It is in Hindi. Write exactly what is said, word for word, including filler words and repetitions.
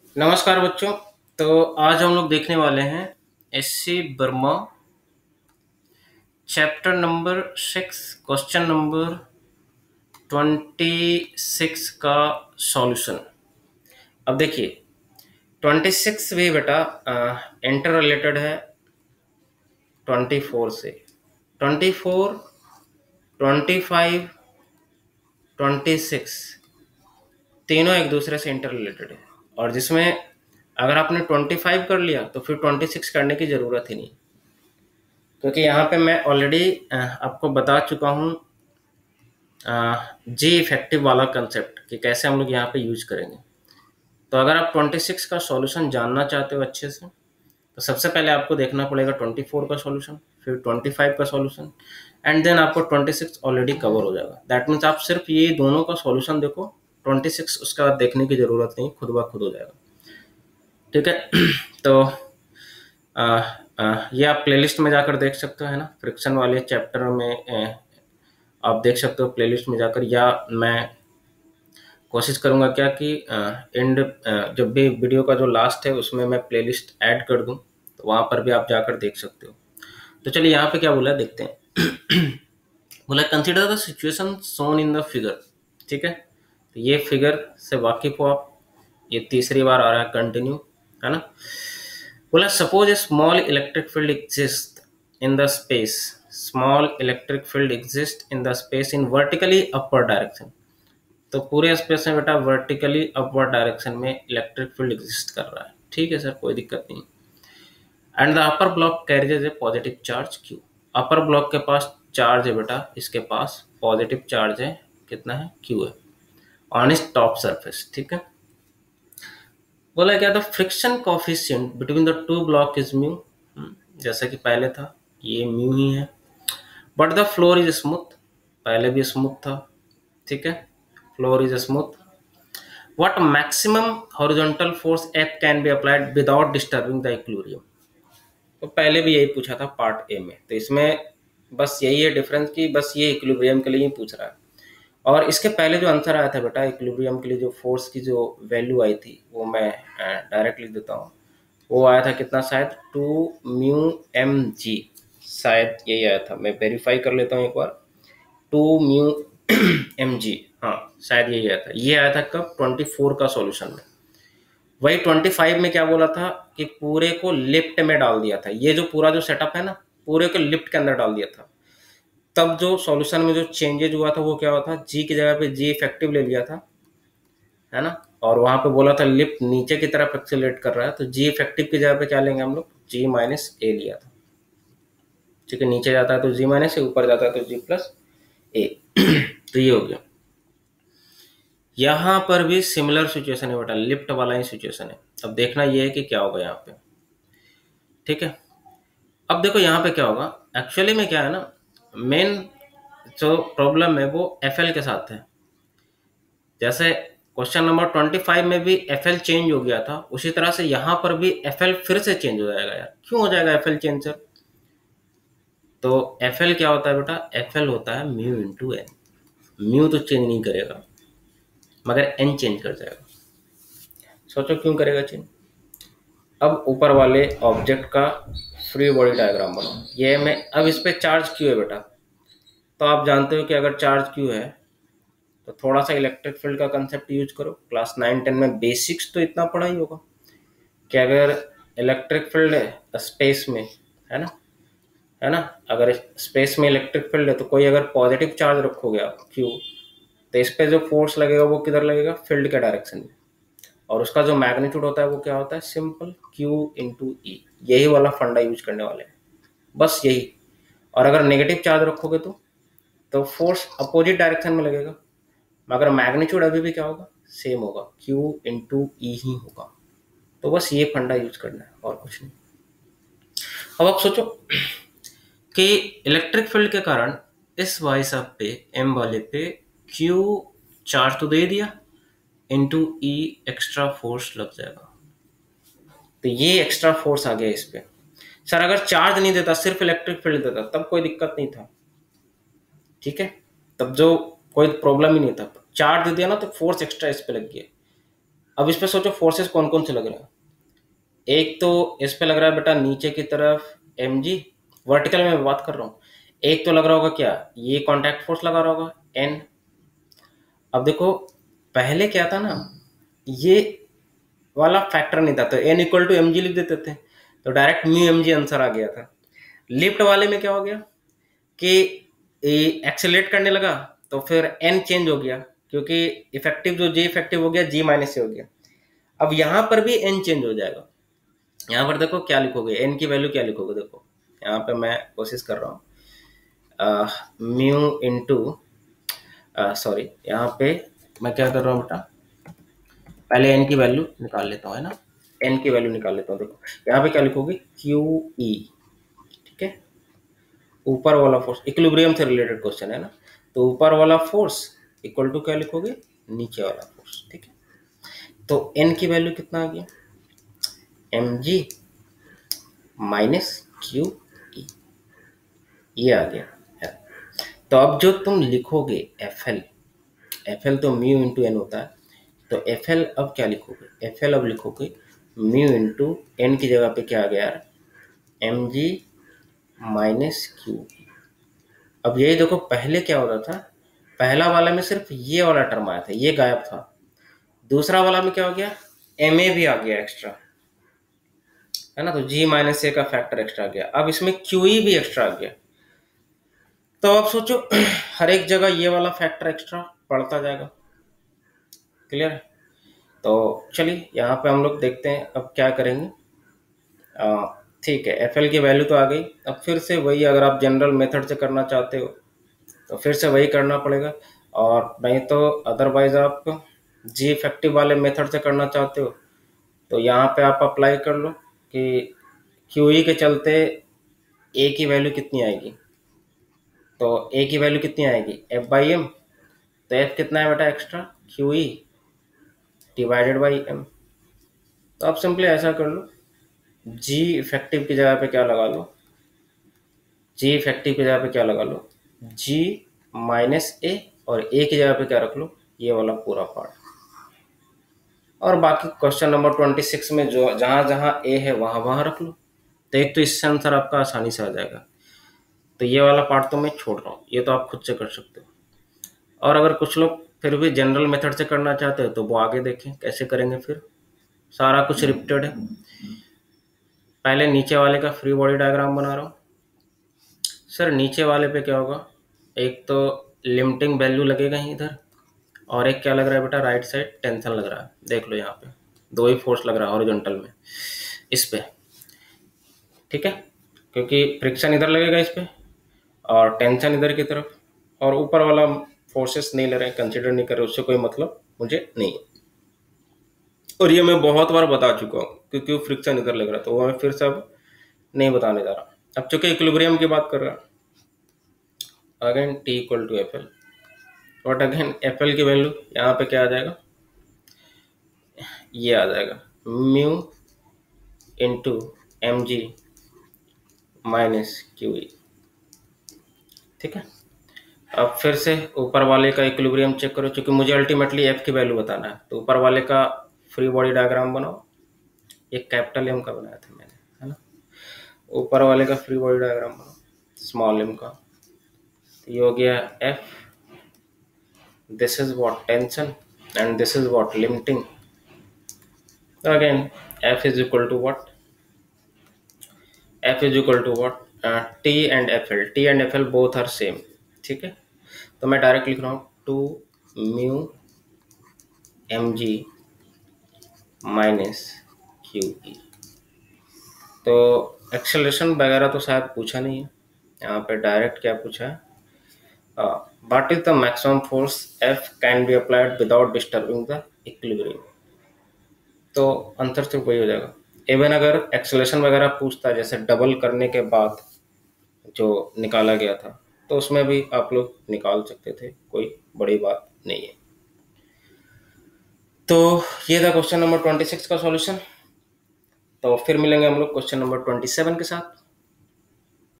नमस्कार बच्चों। तो आज हम लोग देखने वाले हैं S C Verma chapter number six question number twenty six का सॉल्यूशन। अब देखिए ट्वेंटी सिक्स भी बेटा इंटर रिलेटेड है ट्वेंटी फोर से। Twenty four, twenty five, twenty six तीनों एक दूसरे से इंटर रिलेटेड है, और जिसमें अगर आपने ट्वेंटी फाइव कर लिया तो फिर ट्वेंटी सिक्स करने की ज़रूरत ही नहीं, क्योंकि यहाँ पे मैं ऑलरेडी आपको बता चुका हूँ जी इफेक्टिव वाला कंसेप्ट कि कैसे हम लोग यहाँ पे यूज करेंगे। तो अगर आप ट्वेंटी सिक्स का सॉल्यूशन जानना चाहते हो अच्छे से, तो सबसे पहले आपको देखना पड़ेगा ट्वेंटी फोर का सॉल्यूशन, फिर ट्वेंटी फाइव का सॉल्यूशन, एंड देन आपको ट्वेंटी सिक्स ऑलरेडी कवर हो जाएगा। दैट मीन्स आप सिर्फ ये दोनों का सॉल्यूशन देखो, ट्वेंटी सिक्स उसके बाद देखने की ज़रूरत नहीं, खुद ब खुद हो जाएगा। ठीक है। तो आ, आ, ये आप प्लेलिस्ट में जाकर देख सकते हो, है ना, फ्रिक्शन वाले चैप्टर में ए, आप देख सकते हो प्लेलिस्ट में जाकर, या मैं कोशिश करूंगा क्या कि एंड जब भी वीडियो का जो लास्ट है उसमें मैं प्लेलिस्ट ऐड कर दूं, तो वहां पर भी आप जाकर देख सकते हो। तो चलिए यहाँ पे क्या बोला देखते हैं। बोला consider the situation shown in the figure. ठीक है, तो ये फिगर से वाकिफ हो आप, ये तीसरी बार आ रहा है कंटिन्यू, है ना। बोला suppose a small electric field exist in the space, small electric field exist in the space in vertically upward direction. तो पूरे स्पेस में बेटा वर्टिकली अपवर्ड डायरेक्शन में इलेक्ट्रिक फील्ड एग्जिस्ट कर रहा है। ठीक है सर, कोई दिक्कत नहीं। And the upper block carries a positive charge Q. Upper block के पास चार्ज है बेटा, इसके पास पॉजिटिव चार्ज है, कितना है, क्यू है, ऑन इस टॉप सरफेस। ठीक है। बोला क्या था, friction coefficient between the two block is mu, जैसा कि पहले था ये म्यू ही है। But the floor is smooth, पहले भी स्मूथ था। ठीक है, floor is smooth. What maximum horizontal force F can be applied without disturbing the equilibrium? तो पहले भी यही पूछा था पार्ट ए में, तो इसमें बस यही है डिफरेंस कि बस ये इक्विलिब्रियम के लिए ही पूछ रहा है। और इसके पहले जो आंसर आया था बेटा इक्विलिब्रियम के लिए, जो फोर्स की जो वैल्यू आई थी वो मैं डायरेक्ट लिख देता हूँ। वो आया था कितना, शायद टू म्यू एम जी, शायद यही आया था। मैं वेरीफाई कर लेता हूँ एक बार। टू म्यू एम जी, हाँ शायद यही आया था। ये आया था कब, ट्वेंटी फोर का सॉल्यूशन में। वही ट्वेंटी फाइव में क्या बोला था कि पूरे को लिफ्ट में डाल दिया था, ये जो पूरा जो सेटअप है ना पूरे को लिफ्ट के अंदर डाल दिया था। तब जो सॉल्यूशन में जो चेंजेज हुआ था वो क्या हुआ था, जी की जगह पे जी इफेक्टिव ले लिया था, है ना। और वहां पे बोला था लिफ्ट नीचे की तरफ एक्सेलरेट कर रहा है, तो जी इफेक्टिव की जगह पे क्या लेंगे हम लोग, जी माइनस ए लिया था। ठीक है, नीचे जाता है तो जी माइनस ए, ऊपर जाता है तो जी प्लस ए। तो ये हो गया। यहां पर भी सिमिलर सिचुएशन है बेटा, लिफ्ट वाला ही सिचुएशन है। अब देखना ये है कि क्या होगा यहाँ पे। ठीक है, अब देखो यहाँ पे क्या होगा, एक्चुअली में क्या है ना, मेन जो प्रॉब्लम है वो एफ एल के साथ है। जैसे क्वेश्चन नंबर ट्वेंटी फाइव में भी एफ एल चेंज हो गया था, उसी तरह से यहाँ पर भी एफ एल फिर से चेंज हो जाएगा। यार क्यों हो जाएगा एफ एल चेंज सर? तो एफ एल क्या होता है बेटा, एफ एल होता है म्यू इंटू एन। म्यू तो चेंज नहीं करेगा मगर एन चेंज कर जाएगा। सोचो क्यों करेगा चेंज। अब ऊपर वाले ऑब्जेक्ट का फ्री बॉडी डायग्राम बनाओ। ये मैं अब इस पे चार्ज क्यू है बेटा, तो आप जानते हो कि अगर चार्ज क्यू है तो थोड़ा सा इलेक्ट्रिक फील्ड का कंसेप्ट यूज करो। क्लास नाइन टेन में बेसिक्स तो इतना पढ़ा ही होगा कि अगर इलेक्ट्रिक फील्ड है स्पेस में, है ना, है ना, अगर स्पेस में इलेक्ट्रिक फील्ड है तो कोई अगर पॉजिटिव चार्ज रखोगे आप क्यू, तो इस पे जो फोर्स लगेगा वो किधर लगेगा, फील्ड के डायरेक्शन में। और उसका जो मैग्नीट्यूड होता है वो क्या होता है, सिंपल Q इंटू ई। यही वाला फंडा यूज करने वाले हैं, बस यही। और अगर नेगेटिव चार्ज रखोगे तो तो फोर्स अपोजिट डायरेक्शन में लगेगा, मगर मैग्नीट्यूड अभी भी क्या होगा, सेम होगा, Q इंटू ई ही होगा। तो बस ये फंडा यूज करना है और कुछ नहीं। अब आप सोचो कि इलेक्ट्रिक फील्ड के कारण इस वाई साहब पे एम वाले पे Q चार्ज तो दे दिया, इंटू ई एक्स्ट्रा फोर्स लग जाएगा। तो ये एक्स्ट्रा फोर्स आ गया इस पे। सर अगर चार्ज नहीं देता, सिर्फ इलेक्ट्रिक फील्ड देता, तब कोई दिक्कत नहीं था। ठीक है, तब जो कोई प्रॉब्लम ही नहीं था। चार्ज दे दिया ना तो फोर्स एक्स्ट्रा इस पे लग गया। अब इस पे सोचो फोर्सेस कौन कौन से लग रहे हैं। एक तो इस पे लग रहा है बेटा नीचे की तरफ एम जी, वर्टिकल में बात कर रहा हूँ। एक तो लग रहा होगा क्या, ये कॉन्टैक्ट फोर्स लगा रहा होगा एन। अब देखो पहले क्या था ना, ये वाला फैक्टर नहीं था, तो N equal to M G लिख देते थे, तो direct mu M G answer आ गया था। लिफ्ट वाले में क्या हो गया कि एक्सेलरेट करने लगा तो फिर एन चेंज हो गया, क्योंकि इफेक्टिव जो जे इफेक्टिव हो गया जी माइनस से हो गया। अब यहाँ पर भी एन चेंज हो जाएगा। यहाँ पर देखो क्या लिखोगे, एन की वैल्यू क्या लिखोगे, देखो यहाँ पे मैं कोशिश कर रहा हूँ, म्यू इंटू सॉरी यहाँ पे मैं क्या कर रहा हूँ बेटा, पहले एन की वैल्यू निकाल लेता हूँ, है ना, एन की वैल्यू निकाल लेता हूँ। देखो यहाँ पे क्या लिखोगे, क्यू ई, ठीक है, ऊपर वाला फोर्स, इक्विलिब्रियम से रिलेटेड क्वेश्चन है ना, तो ऊपर वाला फोर्स इक्वल टू क्या लिखोगे, नीचे वाला फोर्स, ठीक है। तो एन की वैल्यू कितना आ गया, M G minus Q E, ये आ गया है। तो अब जो तुम लिखोगे एफ एल, एफ एल तो म्यू इंटू एन होता है, तो एफ एल अब क्या लिखोगे, एफ एल अब लिखोगे म्यू इंटू एन की जगह पे क्या आ गया यार, एम जी माइनस क्यू। अब यही देखो पहले क्या होता था, पहला वाला में सिर्फ ये वाला टर्म आया था, ये गायब था। दूसरा वाला में क्या हो गया, एम ए भी आ गया एक्स्ट्रा, है ना, तो जी माइनस ए का फैक्टर एक्स्ट्रा आ गया। अब इसमें क्यू ई भी एक्स्ट्रा आ गया। तो अब सोचो हर एक जगह ये वाला फैक्टर एक्स्ट्रा बढ़ता जाएगा, क्लियर है। तो चलिए यहाँ पे हम लोग देखते हैं अब क्या करेंगे। ठीक है, एफ एल की वैल्यू तो आ गई। अब फिर से वही, अगर आप जनरल मेथड से करना चाहते हो तो फिर से वही करना पड़ेगा, और नहीं तो अदरवाइज आप जी इफेक्टिव वाले मेथड से करना चाहते हो तो यहाँ पे आप अप्लाई कर लो कि क्यू ई के चलते ए की वैल्यू कितनी आएगी, तो ए की वैल्यू कितनी आएगी, एफ बाई एम, तो एफ कितना है बेटा extra, Q E divided by M. तो आप सिंपली ऐसा कर लो, जी इफेक्टिव की जगह पे क्या लगा लो, जी इफेक्टिव की जगह पे क्या लगा लो, जी माइनस ए, और ए की जगह पे क्या रख लो, ये वाला पूरा पार्ट। और बाकी क्वेश्चन नंबर ट्वेंटी सिक्स में जो जहाँ जहाँ ए है वहाँ वहाँ रख लो, तो एक तो इससे आंसर आपका आसानी से आ जाएगा। तो ये वाला पार्ट तो मैं छोड़ रहा हूँ, ये तो आप खुद से कर सकते हो। और अगर कुछ लोग फिर भी जनरल मेथड से करना चाहते हो तो वो आगे देखें कैसे करेंगे, फिर सारा कुछ रिपीटेड है। पहले नीचे वाले का फ्री बॉडी डायग्राम बना रहा हूँ। सर नीचे वाले पे क्या होगा, एक तो लिमिटिंग वैल्यू लगेगा ही इधर, और एक क्या लग रहा है बेटा, राइट साइड टेंशन लग रहा है, देख लो यहाँ पे दो ही फोर्स लग रहा है हॉरिजॉन्टल में इस पे, ठीक है, क्योंकि फ्रिक्शन इधर लगेगा इस पे और टेंशन इधर की तरफ, और ऊपर वाला फोर्सेस नहीं ले रहे हैं, कंसिडर नहीं कर रहे, उससे कोई मतलब मुझे नहीं है। और ये मैं बहुत बार बता चुका हूँ कि क्यों फ्रिक्शन इधर लग रहा है, तो वो मैं फिर से अब नहीं बताने जा रहा। अब चूंकि इक्विलिब्रियम की बात कर रहा, again T equal to F L, but again F L की वैल्यू यहाँ पे क्या आ जाएगा, ये आ जाएगा mu into M G minus Q E, ठीक है। अब फिर से ऊपर वाले का इक्विलिब्रियम चेक करो, क्योंकि मुझे अल्टीमेटली एफ की वैल्यू बताना है, तो ऊपर वाले का फ्री बॉडी डायग्राम बनाओ, एक कैपिटल एम का बनाया था मैंने, है ना, ऊपर वाले का फ्री बॉडी डायग्राम बनाओ स्मॉल एम का, तो ये हो गया F, this is what tension and this is what limiting. Again F is equal to what, F is equal to what, T and F L, T and F L both are same, ठीक है। तो मैं डायरेक्ट लिख रहा हूँ two mu M G minus Q E. तो एक्सेलरेशन वगैरह तो शायद पूछा नहीं है, यहाँ पे डायरेक्ट क्या पूछा है, what is the maximum force F can be applied without disturbing the equilibrium. तो आंसर सिर्फ वही हो जाएगा। इवन अगर एक्सेलरेशन वगैरह पूछता है, जैसे डबल करने के बाद जो निकाला गया था, तो उसमें भी आप लोग निकाल सकते थे, कोई बड़ी बात नहीं है। तो ये था क्वेश्चन नंबर ट्वेंटी सिक्स का सॉल्यूशन। तो फिर मिलेंगे हम लोग क्वेश्चन नंबर ट्वेंटी सेवन के साथ।